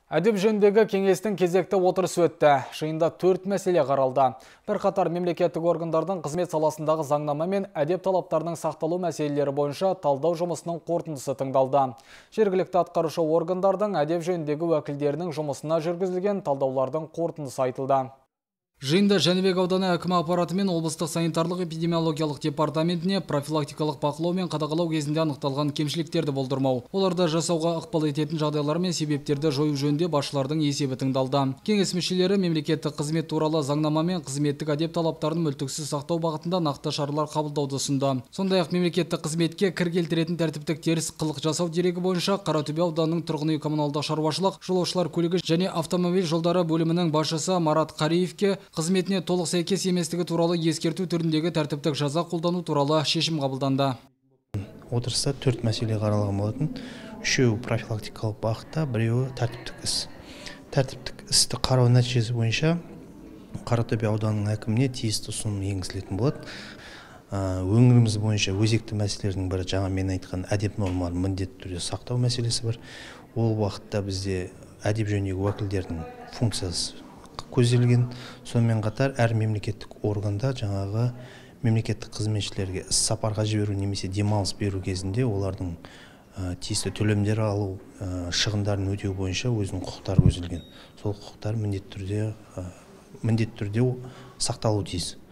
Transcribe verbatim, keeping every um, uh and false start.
Әдеп жөніндегі кеңестің кезекті отырысы өтті. Жиында төрт мәселе қаралды. Бірқатар мемлекеттік органдардың қызмет саласындағы заңнама мен әдеп талаптарының сақталу мәселелері бойынша талдау жұмысының қорытындысы тыңдалды. Жергілікті атқарушы органдардың әдеп жөніндегі уәкілдерінің жұмысына жүргізілген талдаулардың қорытындысы айтылды. Жиында Жәнібек ауданы әкімі аппараты мен облыстық санитарлық эпидемиологиялық департаментіне профилактикалық бақылау мен қадағалау кезінде анықталған кемшіліктерді болдырмау, оларды жасауға ықпал ететін жағдайлар мен себептерді жою жөнінде басшылардың есебі тыңдалды. Кеңес мүшелері мемлекеттік қызмет туралы заңнама мен қызметтік әдеп талаптарын мүлтіксіз сақтау бағытында нақты шаралар қабылдауды ұсынды. Сондай-ақ мемлекеттік қызметке кір келтіретін тәртіптік теріс қылық жасау дерегі бойынша Қаратөбе ауданының тұрғын үй коммуналдық шаруашылық, жолаушылар көлігі және автомобиль жолдары бөлімінің басшысы Марат Қариевке қызметіне толық сәйкес еместігі туралы ескерту түріндегі тәртіптік жаза қолдану туралы шешім қабылданды. Отырыста төрт мәселе қаралған болатын. Үшеуі профилактикалық бағытта, біреуі тәртіптік іс. Тәртіптік істі қарау нәтижесі бойынша Қаратөбе ауданының әкіміне тиісті ұсыным енгізілетін болады. Өңіріміз бойынша өзекті мәселелердің бірі жаңа мен айтқан әдеп нормаларын міндетті түрде сақтау мәселесі бар. Ол уақытта бізде әдеп жөніндегі уәкілдердің функциясы көзделген. Сонымен қатар әр мемлекеттік органда жаңағы мемлекеттік қызметшілерге іс сапарға жіберу немесе демалыс беру кезінде олардың тиісті төлемдер алу, шығындарын өтеу бойынша өзінің құқықтары көзделген. Сол құқықтар міндетті түрде міндетті түрде сақталуы тиіс.